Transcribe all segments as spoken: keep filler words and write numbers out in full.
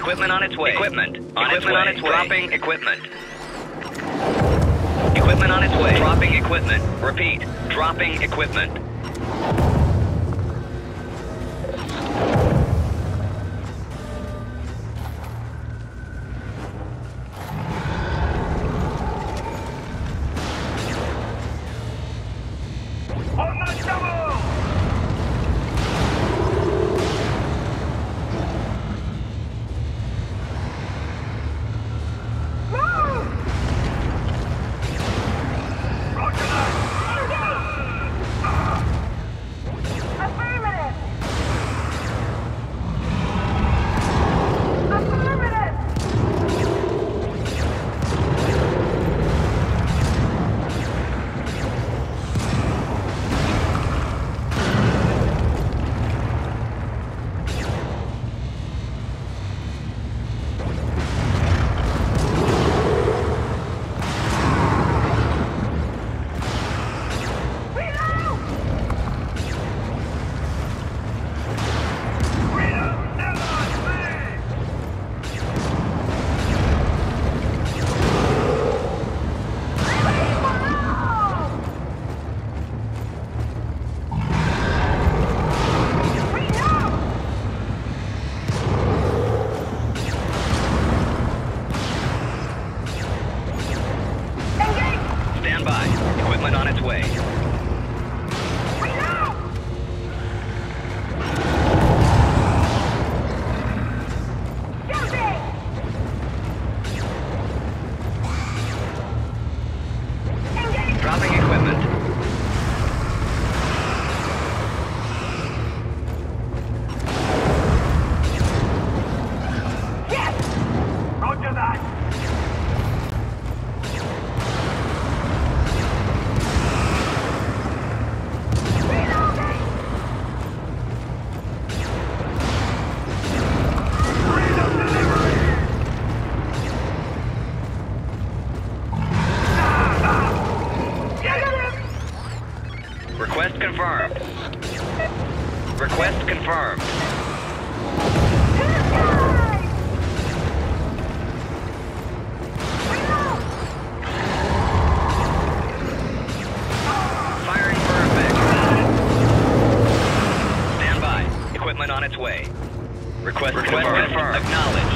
Equipment on its way. Equipment on Equipment its way. on its way. Dropping equipment. Equipment on its way. Dropping equipment. Repeat. Dropping equipment. On the double! Stand by. Equipment on its way. Dropping equipment. Roger that! Request confirmed. Request confirmed. Firing for effect. Stand by. Equipment on its way. Request, Request confirmed. confirmed. Acknowledged.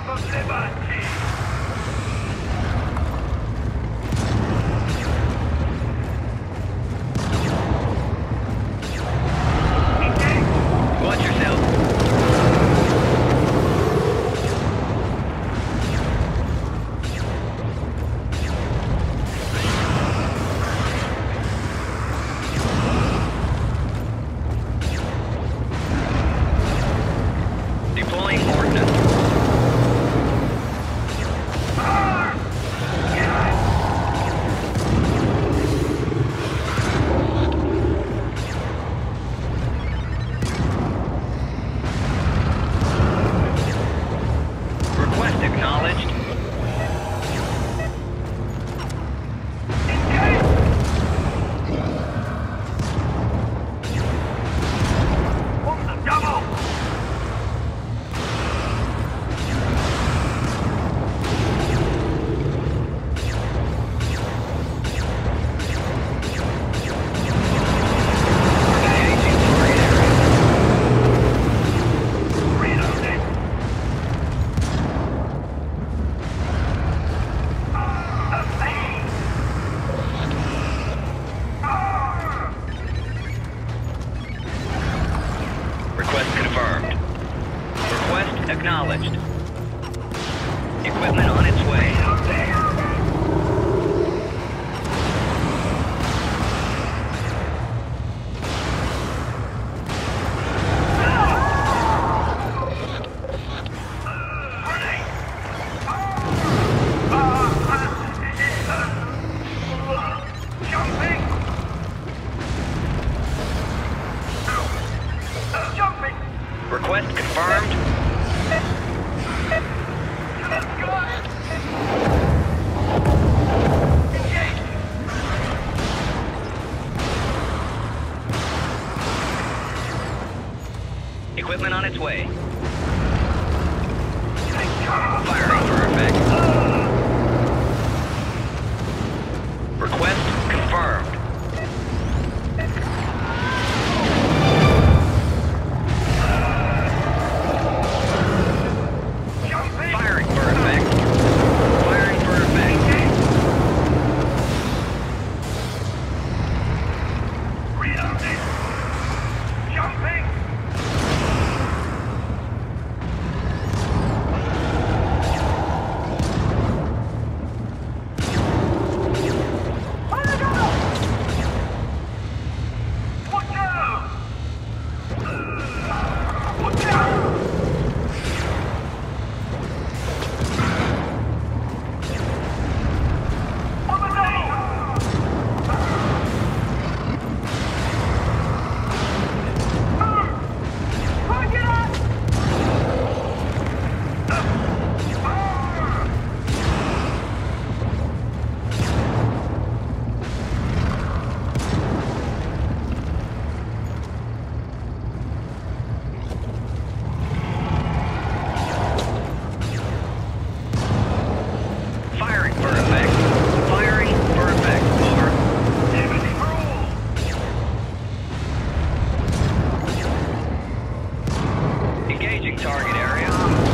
of liberty! Watch yourself. Deploying ordnance. Request acknowledged. On the double! Engaging target area. Reloading! Request confirmed. Request acknowledged. Equipment on its way. Jumping! Jumping! Request confirmed. Let's go! Engage! Equipment on its way. Take cover! Firing for effect. Request confirmed. Jumping! Firing for effect. Firing for effect. Reloading! Jumping! On the double! Watch out! Watch out! On the double! Fuck it up! Firing for effect. Firing for effect. Over. Liberty for all! Engaging target area.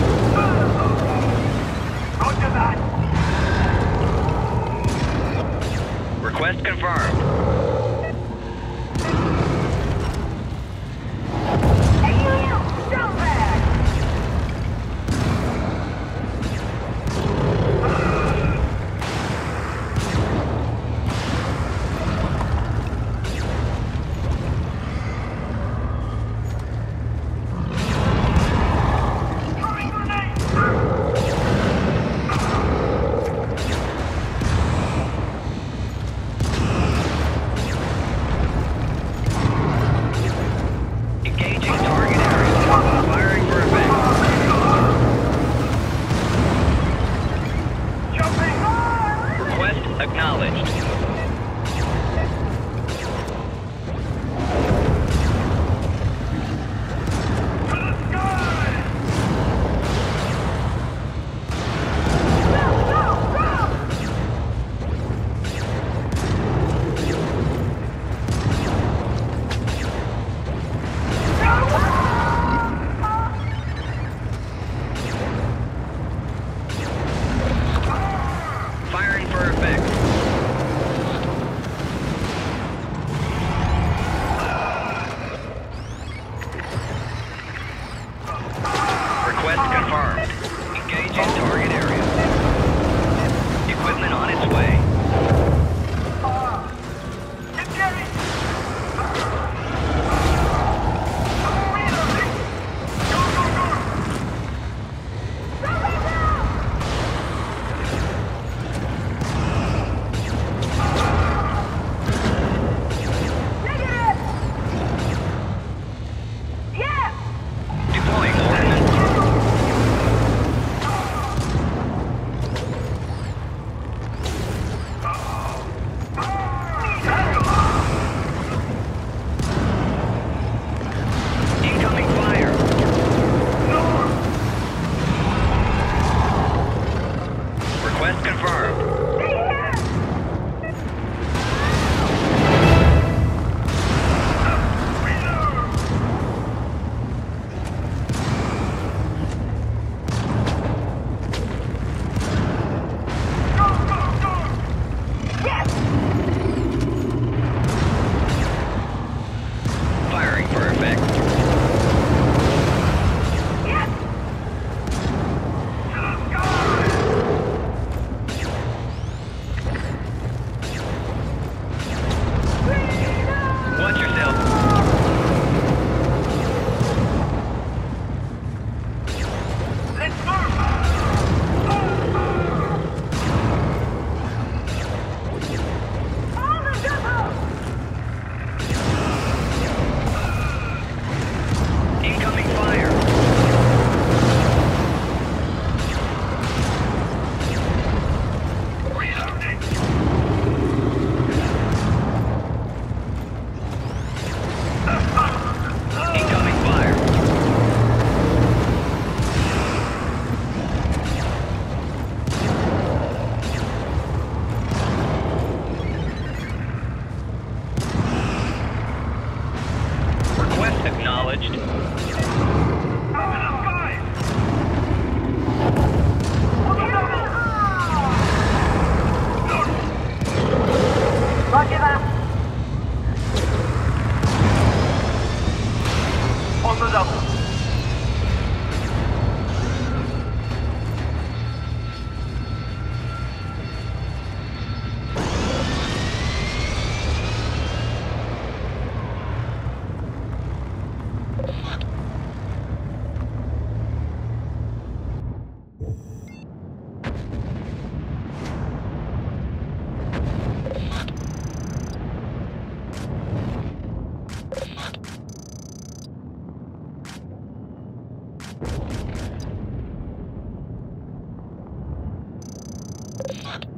Roger that! Request confirmed. Hey, you! Jump back! Throwing grenade! Engaging target area. Firing for effect. Jumping! Request acknowledged. To the sky! Go, go, go! in target area. Equipment on its way. Get Jerry! Go, go, go! Go, go, go! Negative! Yes! Deploying ordnance. Incoming fire. Request confirmed. Stay here! Go, go, go! Yes! Firing for effect. Yes! To the sky! Freedom! Watch yourself. Let's move! On the double! Incoming fire. Reloading! Incoming fire. Request acknowledged. Up in the sky! On the double! Roger that! On the double! Fuck.